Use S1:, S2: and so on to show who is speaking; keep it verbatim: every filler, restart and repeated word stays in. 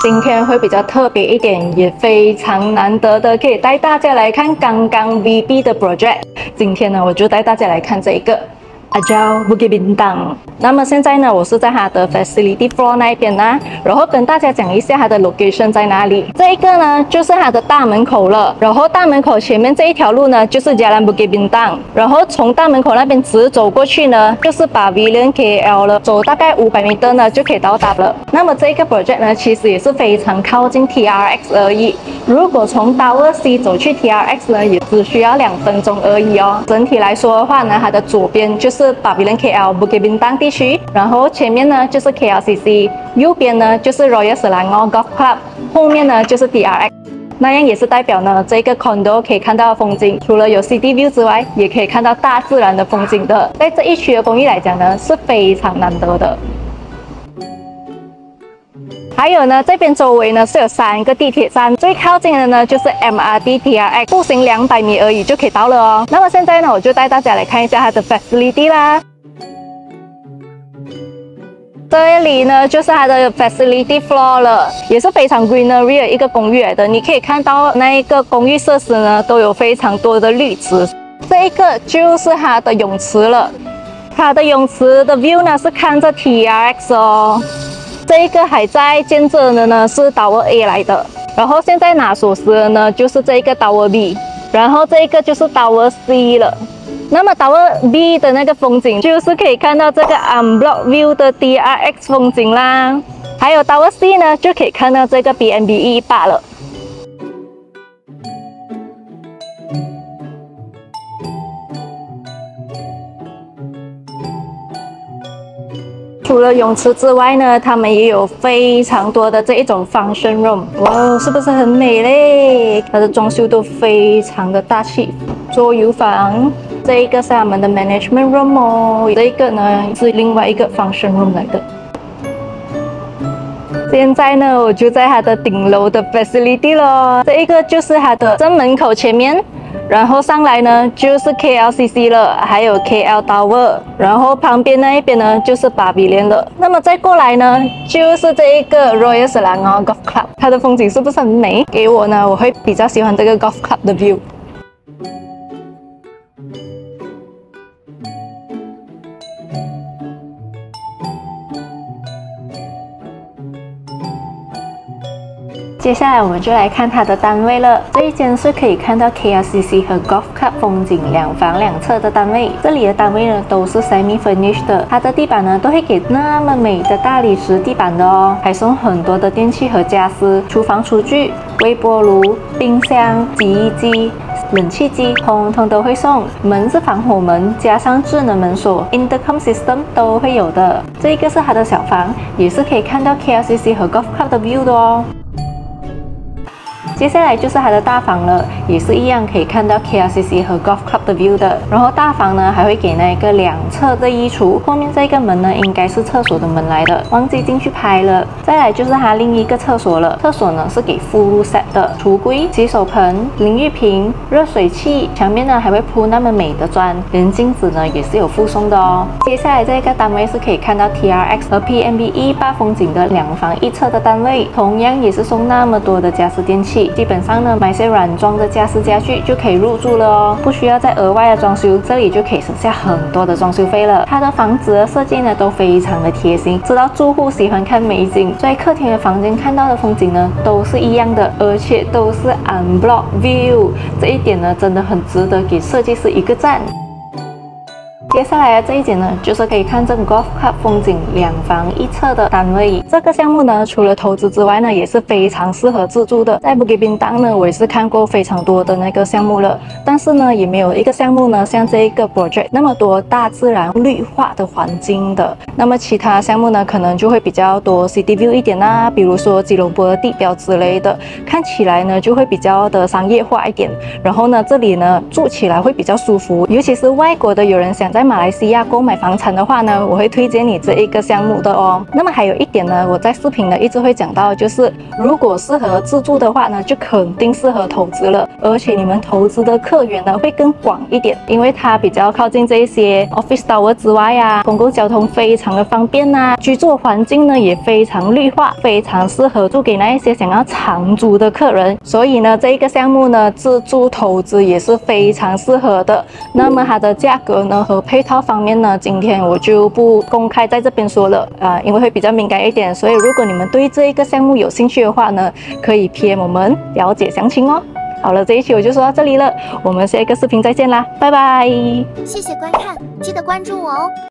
S1: 今天会比较特别一点，也非常难得的，可以带大家来看刚刚 V B 的 project。今天呢，我就带大家来看这一个。 Ajau Bukit Bintang。那么现在呢，我是在它的 facility floor 那边呢，然后跟大家讲一下它的 location 在哪里。这一个呢，就是它的大门口了。然后大门口前面这一条路呢，就是 Jalan Bukit Bintang。然后从大门口那边直走过去呢，就是 Pavilion K L 了。走大概五百米呢，就可以到达了。那么这个 project 呢，其实也是非常靠近 T R X 而已。如果从 Tower C 走去 T R X 呢，也只需要两分钟而已哦。整体来说的话呢，它的左边就是 Pavilion K L Bukit Bintang 地区，然后前面呢就是 K L C C， 右边呢就是 Royal Selangor Golf Club， 后面呢就是 T R X。那样也是代表呢，这个 condo 可以看到的风景，除了有 city view 之外，也可以看到大自然的风景的。在这一区的公寓来讲呢，是非常难得的。 还有呢，这边周围呢是有三个地铁站，最靠近的呢就是 M R T T R X， 步行两百米而已就可以到了哦。那么现在呢，我就带大家来看一下它的 facility 啦。这里呢就是它的 facility floor 了，也是非常 greenery 的一个公寓来的。你可以看到那一个公寓设施呢都有非常多的绿植。这一个就是它的泳池了，它的泳池的 view 呢是看着 T R X 哦。 这一个还在建设的呢是 Tower A 来的，然后现在拿锁匙的呢就是这一个 Tower B， 然后这一个就是 Tower C 了。那么 Tower B 的那个风景就是可以看到这个 unblock view 的 T R X 风景啦，还有 Tower C 呢就可以看到这个 B N B 一八了。 除了泳池之外呢，他们也有非常多的这一种 function room， 哇，是不是很美嘞？它的装修都非常的大气。桌游房，这一个是他们的 management room 哦，这一个呢是另外一个 function room 来的。现在呢，我就在它的顶楼的 facility 咯，这一个就是它的正门口前面。 然后上来呢就是 K L C C 了，还有 K L Tower， 然后旁边那一边呢就是 Pavilion 了。那么再过来呢就是这一个 Royal Selangor Golf Club， 它的风景是不是很美？给我呢，我会比较喜欢这个 Golf Club 的 view。 接下来我们就来看它的单位了。这一间是可以看到 K L C C 和 Golf Club 风景两房两侧的单位。这里的单位呢都是 semi furnished 的，它的地板呢都会给那么美的大理石地板的哦，还送很多的电器和家私，厨房厨具、微波炉、冰箱、洗衣机。 冷气机通通都会送，门是防火门，加上智能门锁 ，intercom system 都会有的。这一个是它的小房，也是可以看到 K L C C 和 Golf Club 的 view 的哦。 接下来就是它的大房了，也是一样可以看到 K L C C 和 Golf Club 的 view 的。然后大房呢还会给那个两侧的衣橱，后面这个门呢应该是厕所的门来的，忘记进去拍了。再来就是它另一个厕所了，厕所呢是给附入 set 的，橱柜、洗手盆、淋浴瓶、热水器，墙面呢还会铺那么美的砖，连镜子呢也是有附送的哦。接下来这个单位是可以看到 T R X 和 P N B 一八风景的两房一厕的单位，同样也是送那么多的家私电器。 基本上呢，买些软装的家私家具就可以入住了哦，不需要再额外的装修，这里就可以省下很多的装修费了。它的房子的设计呢都非常的贴心，知道住户喜欢看美景，所以客厅的房间看到的风景呢都是一样的，而且都是 unblock view， 这一点呢真的很值得给设计师一个赞。 接下来的这一间呢，就是可以看这个 Golf Club 风景两房一厕的单位。这个项目呢，除了投资之外呢，也是非常适合自住的。在 Bukit Bintang 呢，我也是看过非常多的那个项目了，但是呢，也没有一个项目呢，像这一个 project 那么多大自然绿化的环境的。那么其他项目呢，可能就会比较多 city view 一点啦，比如说吉隆坡的地标之类的，看起来呢就会比较的商业化一点。然后呢，这里呢住起来会比较舒服，尤其是外国的友人想在在马来西亚购买房产的话呢，我会推荐你这一个项目的哦。那么还有一点呢，我在视频呢一直会讲到，就是如果适合自住的话呢，就肯定适合投资了，而且你们投资的客源呢会更广一点，因为它比较靠近这一些 office tower 之外啊，公共交通非常的方便呐、啊，居住环境呢也非常绿化，非常适合租给那一些想要长租的客人。所以呢，这一个项目呢，自住投资也是非常适合的。那么它的价格呢和配套方面呢，今天我就不公开在这边说了啊、呃，因为会比较敏感一点。所以如果你们对这一个项目有兴趣的话呢，可以 P M 我们了解详情哦。好了，这一期我就说到这里了，我们下一个视频再见啦，拜拜！
S2: 谢谢观看，记得关注我哦。